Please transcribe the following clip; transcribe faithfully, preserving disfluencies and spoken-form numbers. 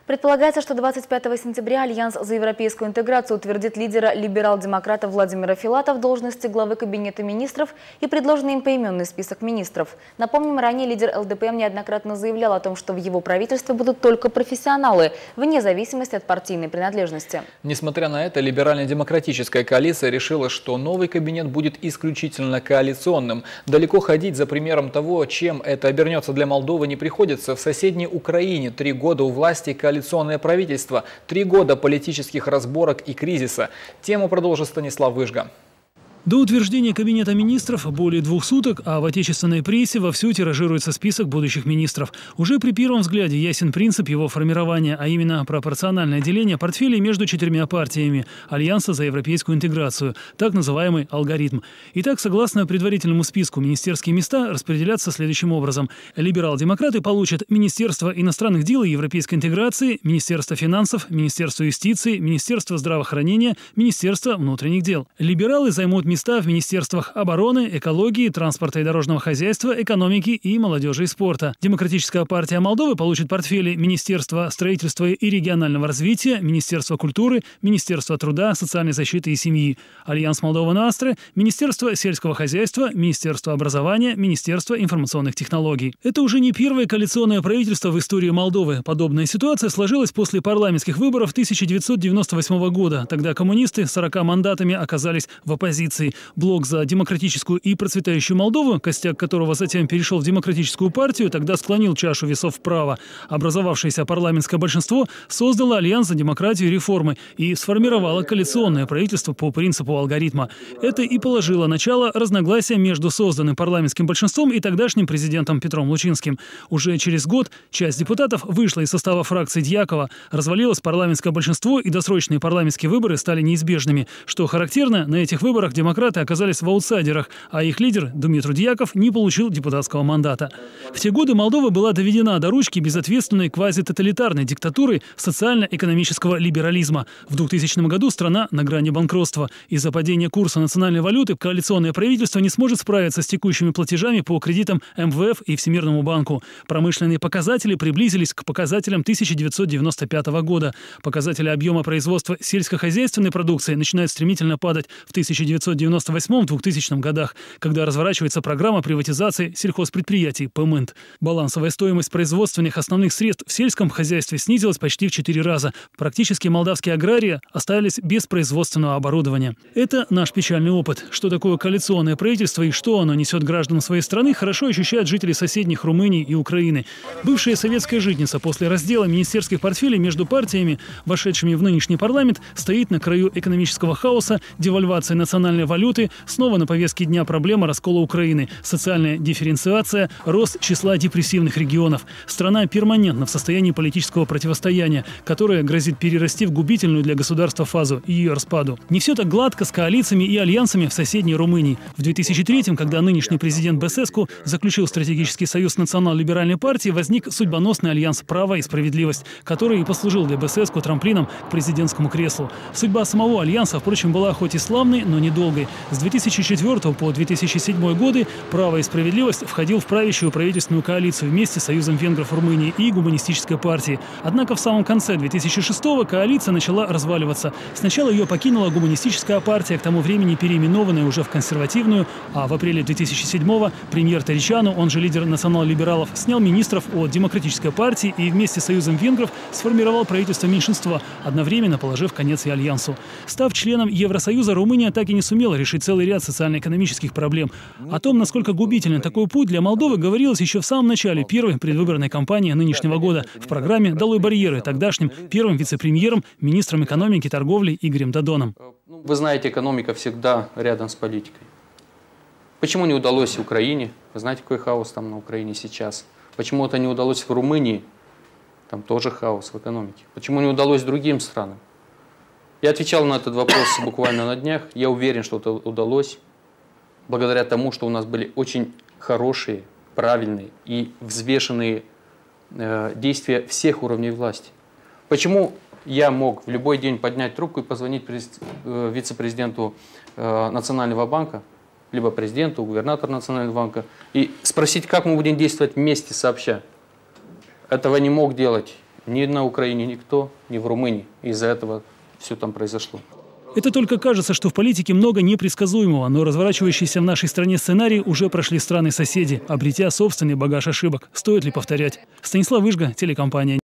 Предполагается, что двадцать пятого сентября Альянс за европейскую интеграцию утвердит лидера либерал-демократов Владимира Филата в должности главы Кабинета министров и предложенный им поименный список министров. Напомним, ранее лидер эл дэ пэ эм неоднократно заявлял о том, что в его правительстве будут только профессионалы, вне зависимости от партийной принадлежности. Несмотря на это, либерально-демократическая коалиция решила, что новый кабинет будет исключительно коалиционным. Далеко ходить за примером того, чем это обернется для Молдовы, не приходится. В соседней Украине три года у власти коалиционные Коалиционное правительство, три года политических разборок и кризиса. Тему продолжит Станислав Выжга. До утверждения Кабинета министров более двух суток, а в отечественной прессе вовсю тиражируется список будущих министров. Уже при первом взгляде ясен принцип его формирования, а именно пропорциональное деление портфелей между четырьмя партиями Альянса за европейскую интеграцию, так называемый алгоритм. Итак, согласно предварительному списку, министерские места распределятся следующим образом. Либерал-демократы получат Министерство иностранных дел и европейской интеграции, Министерство финансов, Министерство юстиции, Министерство здравоохранения, Министерство внутренних дел. Либералы займут места места в министерствах обороны, экологии, транспорта и дорожного хозяйства, экономики и молодежи и спорта. Демократическая партия Молдовы получит портфели Министерства строительства и регионального развития, Министерства культуры, Министерства труда, социальной защиты и семьи. Альянс Молдова-Ностра – Министерство сельского хозяйства, Министерство образования, Министерство информационных технологий. Это уже не первое коалиционное правительство в истории Молдовы. Подобная ситуация сложилась после парламентских выборов тысяча девятьсот девяносто восьмого года. Тогда коммунисты с сорока мандатами оказались в оппозиции. Блок за демократическую и процветающую Молдову, костяк которого затем перешел в демократическую партию, тогда склонил чашу весов вправо. Образовавшееся парламентское большинство создало Альянс за демократию и реформы и сформировало коалиционное правительство по принципу алгоритма. Это и положило начало разногласиям между созданным парламентским большинством и тогдашним президентом Петром Лучинским. Уже через год часть депутатов вышла из состава фракции Дьякова, развалилось парламентское большинство и досрочные парламентские выборы стали неизбежными. Что характерно, на этих выборах демократы Демократы оказались в аутсайдерах, а их лидер Думитру Дьяков не получил депутатского мандата. В те годы Молдова была доведена до ручки безответственной квазитоталитарной диктатуры социально-экономического либерализма. В двухтысячном году страна на грани банкротства. Из-за падения курса национальной валюты коалиционное правительство не сможет справиться с текущими платежами по кредитам эм вэ эф и Всемирному банку. Промышленные показатели приблизились к показателям тысяча девятьсот девяносто пятого года. Показатели объема производства сельскохозяйственной продукции начинают стремительно падать в тысяча девятьсот девяносто восьмом — двухтысячном годах, когда разворачивается программа приватизации сельхозпредприятий ПМИНТ. Балансовая стоимость производственных основных средств в сельском хозяйстве снизилась почти в четыре раза. Практически молдавские аграрии остались без производственного оборудования. Это наш печальный опыт. Что такое коалиционное правительство и что оно несет гражданам своей страны, хорошо ощущают жители соседних Румынии и Украины. Бывшая советская житница после раздела министерских портфелей между партиями, вошедшими в нынешний парламент, стоит на краю экономического хаоса, девальвации национальной валюты, снова на повестке дня проблема раскола Украины, социальная дифференциация, рост числа депрессивных регионов. Страна перманентно в состоянии политического противостояния, которое грозит перерасти в губительную для государства фазу ее распаду. Не все так гладко с коалициями и альянсами в соседней Румынии. В две тысячи третьем, когда нынешний президент Бесеску заключил стратегический союз с национал-либеральной партией, возник судьбоносный альянс «Право и справедливость», который и послужил для Бесеску трамплином к президентскому креслу. Судьба самого альянса, впрочем, была хоть и славной, но недолгой. С две тысячи четвёртого по две тысячи седьмой годы «Право и справедливость» входил в правящую правительственную коалицию вместе с Союзом венгров Румынии и Гуманистической партией. Однако в самом конце две тысячи шестого коалиция начала разваливаться. Сначала ее покинула Гуманистическая партия, к тому времени переименованная уже в консервативную, а в апреле две тысячи седьмого премьер Торичану, он же лидер национал-либералов, снял министров от Демократической партии и вместе с Союзом венгров сформировал правительство меньшинства, одновременно положив конец и альянсу. Став членом Евросоюза, Румыния так и не сумела решить целый ряд социально-экономических проблем. О том, насколько губителен такой путь для Молдовы, говорилось еще в самом начале первой предвыборной кампании нынешнего года в программе «Долой барьеры» тогдашним первым вице-премьером, министром экономики и торговли Игорем Додоном. Вы знаете, экономика всегда рядом с политикой. Почему не удалось Украине? Вы знаете, какой хаос там на Украине сейчас? Почему это не удалось в Румынии? Там тоже хаос в экономике. Почему не удалось другим странам? Я отвечал на этот вопрос буквально на днях. Я уверен, что это удалось благодаря тому, что у нас были очень хорошие, правильные и взвешенные э, действия всех уровней власти. Почему я мог в любой день поднять трубку и позвонить э, вице-президенту э, Национального банка, либо президенту, губернатору Национального банка, и спросить, как мы будем действовать вместе, сообща? Этого не мог делать Ни на Украине никто, ни в Румынии. Из-за этого все там произошло. Это только кажется, что в политике много непредсказуемого, но разворачивающиеся в нашей стране сценарии уже прошли страны-соседи, обретя собственный багаж ошибок. Стоит ли повторять? Станислав Выжга, телекомпания.